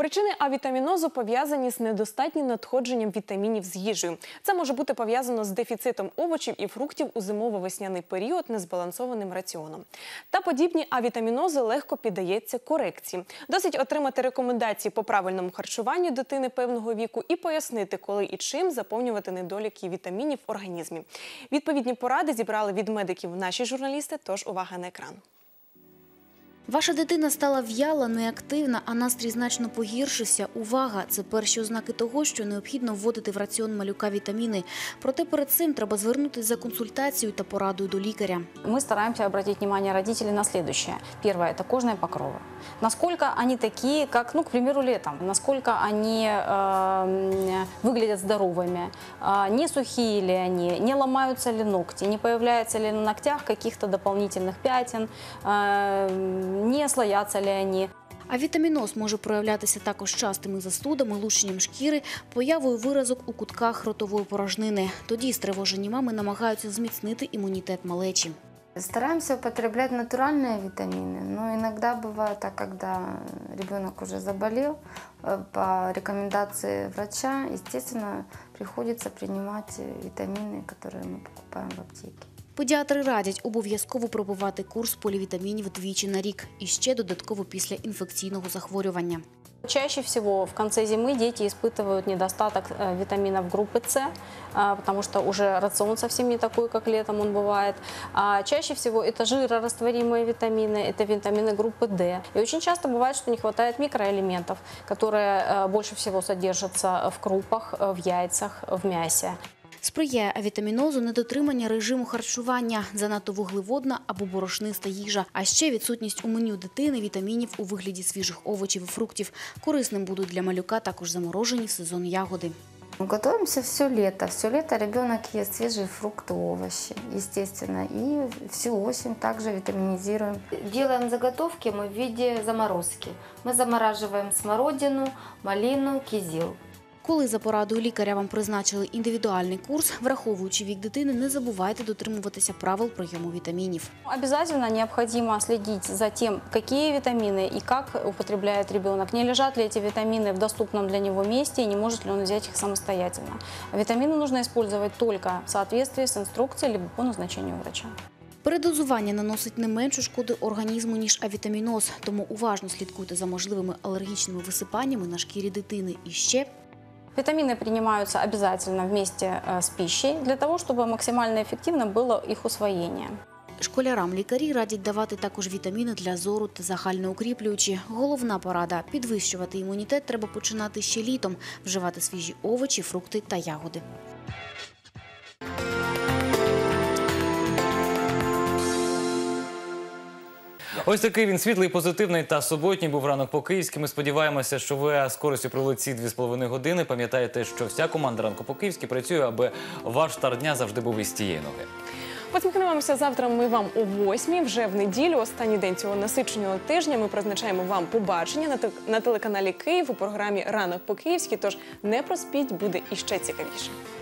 Причини авітамінозу пов'язані з недостатнім надходженням вітамінів з їжею. Це може бути пов'язано з дефіцитом овочів і фруктів у зимово-весняний період незбалансованим раціоном. Та подібні авітамінози легко піддаються корекції. Досить отримати рекомендації по правильному харчуванню дитини певного віку і пояснити, коли і чим заповнювати недоліки вітамінів в організмі. Відповідні поради зібрали від медиків наші журналісти, тож увага на екран. Ваша дитина стала в'яла, неактивна, а настрій значно погіршився. Увага! Це перші ознаки того, що необхідно вводити в раціон малюка вітаміни. Проте перед цим треба звернутися за консультацією та порадою до лікаря. Мы стараемся обратить внимание родителей на следующее. Первое – это кожные покровы. Насколько они такие, как, к примеру, летом. Насколько они выглядят здоровыми, не сухие ли они, не ломаются ли ногти, не появляется ли на ногтях каких-то дополнительных пятен, не слоятся ли они. Авітаміноз може проявлятися також частими застудами, лущенням шкіри, появою виразок у кутках ротової порожнини. Тоді стривожені мами намагаються зміцнити імунітет малечі. Стараемся употреблять натуральные витамины, но иногда бывает так, когда ребенок уже заболел, по рекомендации врача, естественно, приходится принимать витамины, которые мы покупаем в аптеке. Педіатри радять обов'язково пробувати курс полівітамінів двічі на рік і ще додатково після інфекційного захворювання. Чаще всего в конце зимы дети испытывают недостаток витаминов группы С, потому что уже рацион совсем не такой, как летом он бывает. А чаще всего это жирорастворимые витамины, это витамины группы D. И очень часто бывает, что не хватает микроэлементов, которые больше всего содержатся в крупах, в яйцах, в мясе. Сприяє авітамінозу недотримання режиму харчування, занадто вуглеводна або борошниста їжа, а ще відсутність у меню дитини вітамінів у вигляді свіжих овочів і фруктів. Корисним будуть для малюка також заморожені в сезон ягоди. Мы готовимся все лето. Все лето ребенок ест свежие фрукты, овощи, естественно. И всю осень также витаминизируем. Делаем заготовки мы в виде заморозки. Мы замораживаем смородину, малину, кизил. Коли за порадою лікаря вам призначили індивідуальний курс, враховуючи вік дитини, не забувайте дотримуватися правил прийому вітамінів. Обязательно необходимо следить за тем, какие витамины и как употребляет ребенок. Не лежат ли эти витамины в доступном для него месте и не может ли он взять их самостоятельно. Витамины нужно использовать только в соответствии с инструкцией либо по назначению врача. Передозування наносить не меншу шкоди організму, ніж авітаміноз, тому уважно слідкуйте за можливими алергічними висипаннями на шкірі дитини. І ще... Витамины принимаются обязательно вместе с пищей, для того, чтобы максимально эффективно было их усвоение. Школярам лікарі радять давати також вітаміни для зору та загальноукріплюючі. Головна порада – підвищувати імунітет треба починати ще літом, вживати свіжі овочі, фрукти та ягоди. Ось такий він світлий, позитивний та суботній був ранок по-київськи. Ми сподіваємося, що ви з користю провели ці 2,5 години. Пам'ятаєте, що вся команда ранку по-київськи працює, аби ваш старт дня завжди був із тієї ноги. Посміхнемося завтра ми вам о 8-й, вже в неділю, останній день цього насиченого тижня. Ми призначаємо вам побачення на телеканалі «Київ» у програмі «Ранок по-київськи», тож не проспіть, буде іще цікавіше.